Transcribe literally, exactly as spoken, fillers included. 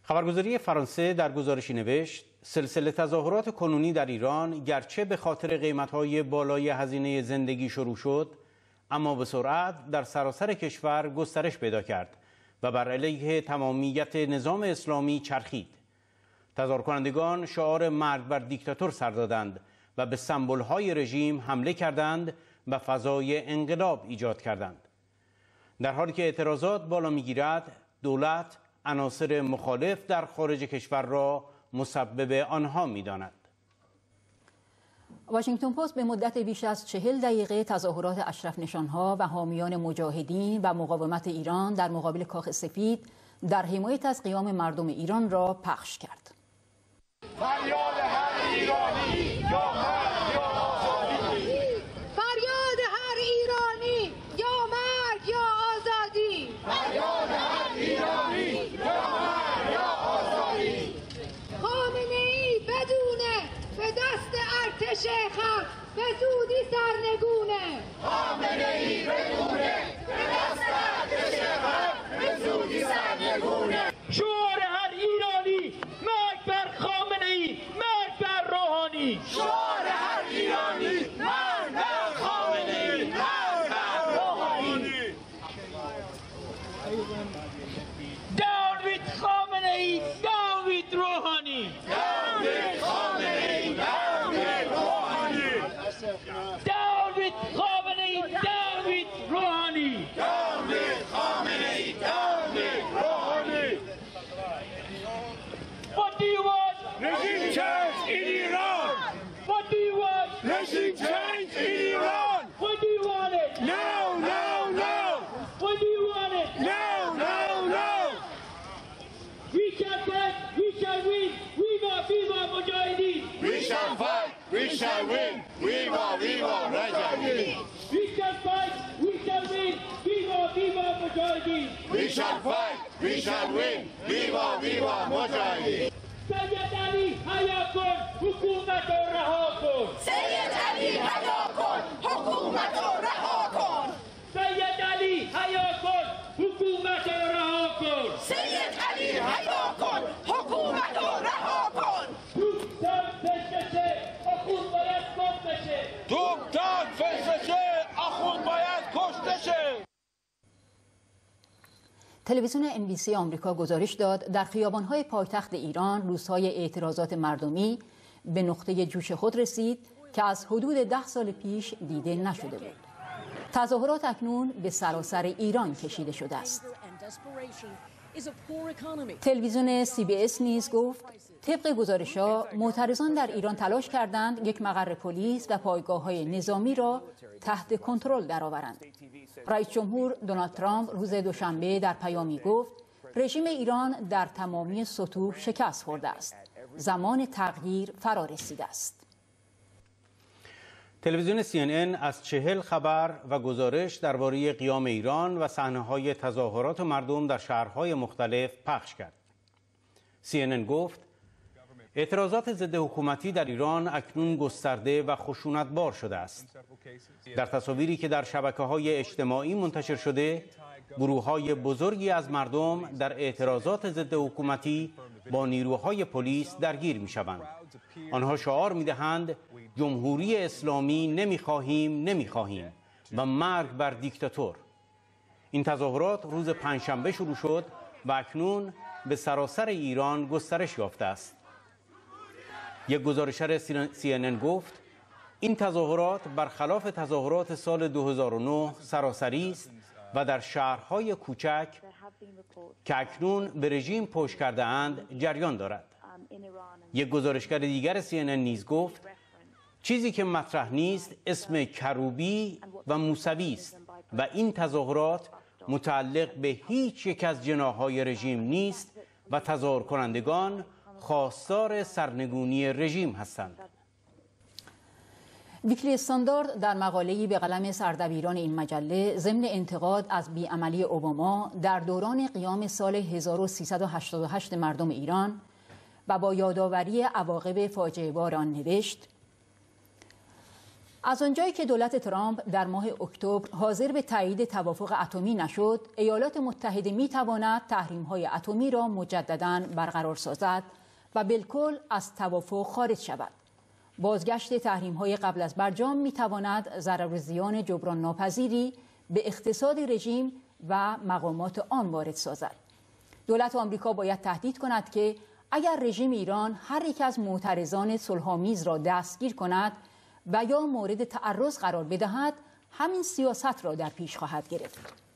خبرگزاری فرانسه در گزارشی نوشت سلسله تظاهرات کنونی در ایران گرچه به خاطر قیمت‌های بالای هزینه زندگی شروع شد، اما به سرعت در سراسر کشور گسترش پیدا کرد و بر علیه تمامیت نظام اسلامی چرخید. تظاهر کنندگان شعار مرگ بر دیکتاتور سر دادند و به سمبول‌های رژیم حمله کردند و فضای انقلاب ایجاد کردند. در حالی که اعتراضات بالا می‌گیرد، دولت عناصر مخالف در خارج کشور را مسبب آنها می‌داند. واشنگتن پست به مدت بیش از چهل دقیقه تظاهرات اشرف نشانها و حامیان مجاهدین و مقاومت ایران در مقابل کاخ سفید در حمایت از قیام مردم ایران را پخش کرد. فریاد هر ایرانی یا مرگ یا آزادی. فریاد هر ایرانی یا مرگ یا آزادی. فریاد هر ایرانی یا مرگ یا آزادی. خامنه ای بدونه به دست ارتش خلق به زودی سرنگونه. خامنه ای بدونه به دست ارتش خلق به زودی سرنگونه. شعار هر ایرانی مرگ بر خامنه ای، مرگ بر روحانی. شعار هر ایرانی مرگ بر خامنه ای، مرگ بر روحانی. Down with خامنه ای، down with روحانی. Down with خامنه ای، down with روحانی. Down with خامنه ای، down with روحانی. Down with خامنه ای، down with روحانی. What do you want? Regime change in Iran. What do you want? Regime change in Iran. When do you want it? Now, now, now. When do you want it? Now, now, now. We shall fight, we shall win. Viva, viva Mujahideen. We shall fight, we shall win. Viva, viva Mujahideen. We shall fight, we shall win. Viva, viva Mujahideen. We shall fight, we shall win. Viva, viva Mujahideen. سید علی حیا کن، حکومت رو رها کن. سید علی حیا کن، حکومت رو رها کن. سید علی حیا کن، حکومت رو رها کن. سید علی حیا کن، حکومت رو رها کن. توپتان فششه، آخون باید کشته شه. توپتان فششه، آخون باید کشته شه. تلویزیون ام بی سی آمریکا گزارش داد در خیابان‌های پایتخت ایران روزهای اعتراضات مردمی به نقطه جوش خود رسید که از حدود ده سال پیش دیده نشده بود. تظاهرات اکنون به سراسر ایران کشیده شده است. تلویزیون سی بی اس نیز گفت طبق گزارش‌ها معترضان در ایران تلاش کردند یک مقر پلیس و پایگاه‌های نظامی را تحت کنترل درآورند. رئیس جمهور دونالد ترامپ روز دوشنبه در پیامی گفت رژیم ایران در تمامی سطوح شکست خورده است. زمان تغییر فرا رسیده است. تلویزیون سی ان ان از چهل خبر و گزارش درباره قیام ایران و صحنه‌های تظاهرات مردم در شهرهای مختلف پخش کرد. سی ان ان گفت اعتراضات ضد حکومتی در ایران اکنون گسترده و خشونتبار شده است. در تصاویری که در شبکه‌های اجتماعی منتشر شده، گروه‌های بزرگی از مردم در اعتراضات ضد حکومتی با نیروهای پلیس درگیر می‌شوند. آنها شعار می‌دهند جمهوری اسلامی نمی‌خواهیم نمی‌خواهیم و مرگ بر دیکتاتور. این تظاهرات روز پنجشنبه شروع شد و اکنون به سراسر ایران گسترش یافته است. یک گزارشگر سی ان ان گفت این تظاهرات برخلاف تظاهرات سال دو هزار و نه سراسری است و در شهرهای کوچک که اکنون به رژیم پشت کرده اند جریان دارد. یک گزارشگر دیگر سی ان ان نیز گفت چیزی که مطرح نیست اسم کروبی و موسوی است و این تظاهرات متعلق به هیچ یک از جناح‌های رژیم نیست و تظاهر کنندگان خواستار سرنگونی رژیم هستند. ویکلی استاندارد در مقاله‌ای به قلم سردبیران این مجله ضمن انتقاد از بیعملی اوباما در دوران قیام سال هزار و سیصد و هشتاد و هشت مردم ایران و با یادآوری عواقب فاجعه بار آن نوشت از آنجایی که دولت ترامپ در ماه اکتبر حاضر به تایید توافق اتمی نشد، ایالات متحده می‌تواند تحریم‌های اتمی را مجدداً برقرار سازد و بالکل از توافق خارج شود. بازگشت تحریم‌های قبل از برجام می‌تواند ضرر و زیان جبران ناپذیری به اقتصاد رژیم و مقامات آن وارد سازد. دولت آمریکا باید تهدید کند که اگر رژیم ایران هر یک از معترضان صلح‌آمیز را دستگیر کند و یا مورد تعرض قرار بدهد، همین سیاست را در پیش خواهد گرفت.